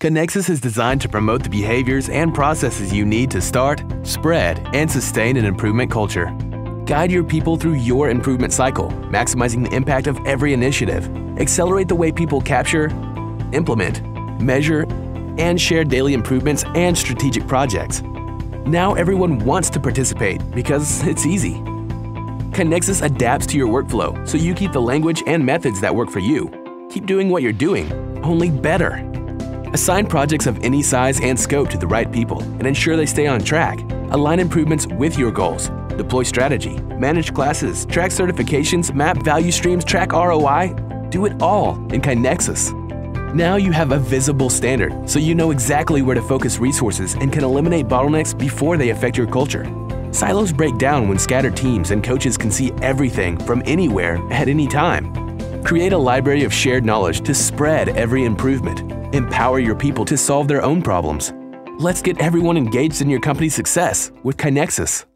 KaiNexus is designed to promote the behaviors and processes you need to start, spread, and sustain an improvement culture. Guide your people through your improvement cycle, maximizing the impact of every initiative. Accelerate the way people capture, implement, measure, and share daily improvements and strategic projects. Now everyone wants to participate because it's easy. KaiNexus adapts to your workflow so you keep the language and methods that work for you. Keep doing what you're doing, only better. Assign projects of any size and scope to the right people and ensure they stay on track. Align improvements with your goals. Deploy strategy, manage classes, track certifications, map value streams, track ROI. Do it all in KaiNexus. Now you have a visible standard, so you know exactly where to focus resources and can eliminate bottlenecks before they affect your culture. Silos break down when scattered teams and coaches can see everything from anywhere at any time. Create a library of shared knowledge to spread every improvement. Empower your people to solve their own problems. Let's get everyone engaged in your company's success with KaiNexus.